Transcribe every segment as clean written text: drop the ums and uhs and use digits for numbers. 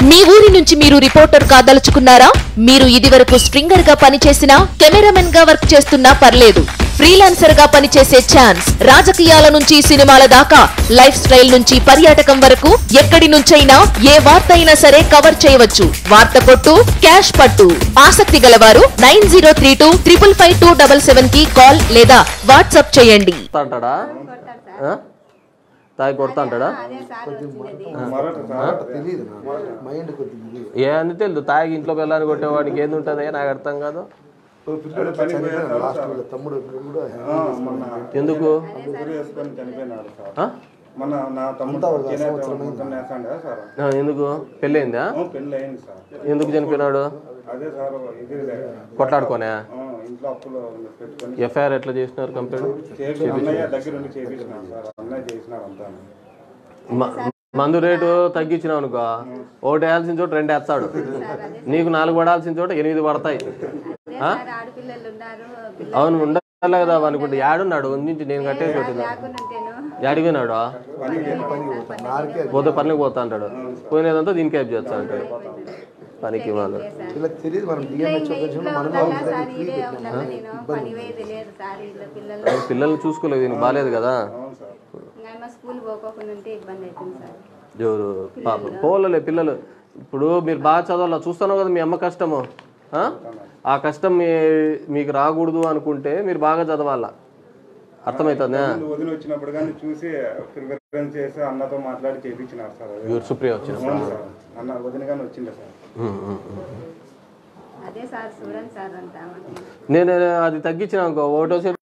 మీ ఊరి నుంచి మీరు రిపోర్టర్ కాదలుచుకున్నారా? మీరు ఇదివరకు స్ట్రింగర్ గా పనిచేసినా, కెమెరామెన్ గా వర్క్ చేస్తున్నా పర్లేదు. ఫ్రీలాన్సర్ గా పనిచేసే ఛాన్స్. రాజకీయాల నుంచి సినిమాల దాకా, లైఫ్ స్టైల్ నుంచి పర్యాటకం వరకు ఎక్కడి నుంచైనా ఏ వార్త అయినా సరే కవర్ చేయవచ్చు. వార్త కొట్టు, క్యాష్ పట్టు. ఆసక్తి గలవారు 9032555277 కి కాల్ లేదా వాట్సాప్ చేయండి. తాగి కొడతా అంటాడా? ఏ అని తెలుసు. తాగి ఇంట్లో పిల్లని కొట్టేవాడికి ఏంది ఉంటుంది నాకు అర్థం కాదు. ఎందుకు ఎందుకు పెళ్ళయిందా? ఎందుకు చనిపోయినాడు? కొట్లాడుకోనే? ఎఫ్ఐఆర్ ఎట్లా చేసినారు? కంప్లైంట్ మందు రేటు తగ్గించినావు అనుకో, ఒకటి వేయాల్సిన చోట 2 వేస్తాడు. నీకు 4 పడాల్సిన చోట 8 పడతాయి. అవును ఉండాలి కదా అనుకుంటే. యాడున్నాడు నుంచి నేను కట్టేసి పెట్టినా. యాడిపోయినాడు? పోతే పనికి పోతా అంటాడు. పోయినదంతా దీనికి యాప్ చేస్తా అంటాడు. పనికి వాళ్ళు పిల్లల్ని చూసుకోలేదు. దీనికి బాగాలేదు కదా. జోరు పాప పోలే పిల్లలు. ఇప్పుడు మీరు బాగా చదవాల చూస్తాను కదా. మీ అమ్మ కష్టము, ఆ కష్టం మీకు రాకూడదు అనుకుంటే మీరు బాగా చదవాలా. అర్థమవుతుందా? సుప్రియ నేను అది తగ్గించిన అనుకో ఒకటోసారి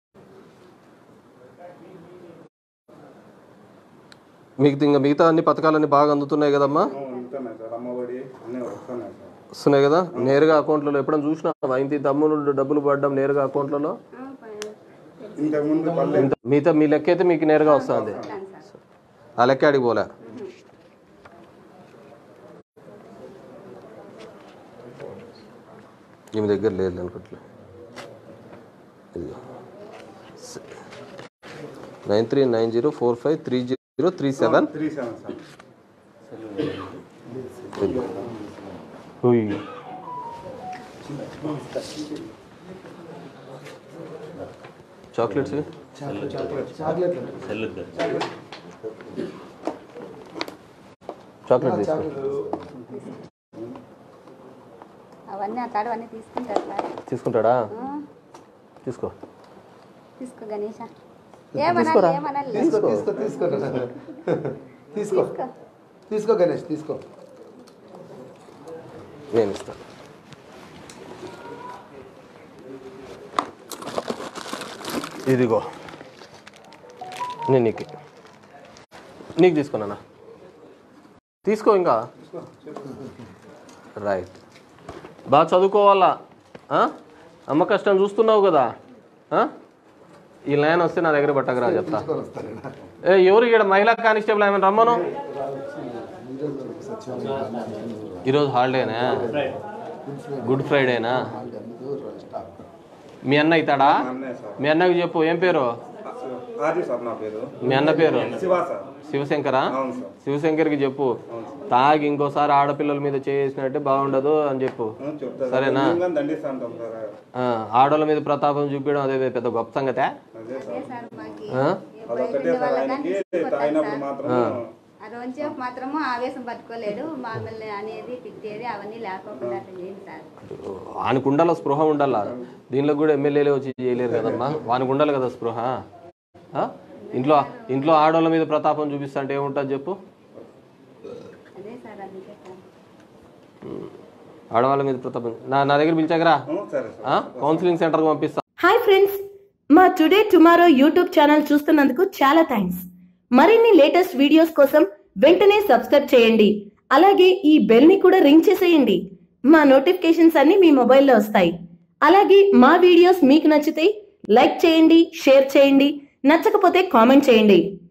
మీకు ఇంకా మిగతా అన్ని పథకాలన్నీ బాగా అందుతున్నాయి కదమ్మా? వస్తున్నాయి కదా నేరుగా అకౌంట్లలో. ఎప్పుడైనా చూసినావా ఇంత తమ్ముడు డబ్బులు పడ్డం నేరుగా అకౌంట్లలో? మిగతా మీ లెక్క అయితే మీకు నేరుగా వస్తుంది. ఆ లెక్క అడిగి పోలే. ఈమె దగ్గర లేదు అనుకోట్లే. 9390453037. Chocolates chocolate తీసుకుంటాడా? తీసుకో గణేష. తీసుకో గణేష్ తీసుకో. నేను ఇస్తాను. ఇదిగో నేను నీకు తీసుకున్నానా? తీసుకో. ఇంకా రైట్. బాగా చదువుకోవాలా. అమ్మ కష్టం చూస్తున్నావు కదా. ఈ లైన్ వస్తే నా దగ్గర పట్టకరా చెప్తా. ఎవరు ఇక్కడ మహిళా కానిస్టేబుల్ ఏమైనా రమ్మను. ఈరోజు హాలిడేనా? గుడ్ ఫ్రైడేనా? మీ అన్న అవుతాడా? మీ అన్నకు చెప్పు. ఏం పేరు మీ అన్న పేరు? శివశంకరా? శివశంకర్కి చెప్పు తాగి ఇంకోసారి ఆడపిల్లల మీద చేసినట్టే బాగుండదు అని చెప్పు. సరేనా? ఆడోళ్ళ మీద ప్రతాపం చూపించడం అదే పెద్ద గొప్ప సంగతే. వానికి ఉండాల స్పృహ ఉండాలా. దీనిలో కూడా ఎమ్మెల్యేలే వచ్చి చేయలేరు కదమ్మా. వానికి ఉండాలి కదా స్పృహ. ఇంట్లో ఆడోళ్ళ మీద ప్రతాపం చూపిస్తా అంటే ఏముంటుంది చెప్పు. ఆడవాళ్ళ మీద ప్రతాపం నా దగ్గర పిలిచాకరా కౌన్సిలింగ్ సెంటర్ కి పంపిస్తా. హాయ్ ఫ్రెండ్స్, మా టుడే టుమారో యూట్యూబ్ ఛానల్ చూస్తున్నందుకు చాలా థ్యాంక్స్. మరిన్ని లేటెస్ట్ వీడియోస్ కోసం వెంటనే సబ్స్క్రైబ్ చేయండి. అలాగే ఈ బెల్ ని కూడా రింగ్ చేసేయండి. మా నోటిఫికేషన్స్ అన్ని మీ మొబైల్లో వస్తాయి. అలాగే మా వీడియోస్ మీకు నచ్చితే లైక్ చేయండి, షేర్ చేయండి, నచ్చకపోతే కామెంట్ చేయండి.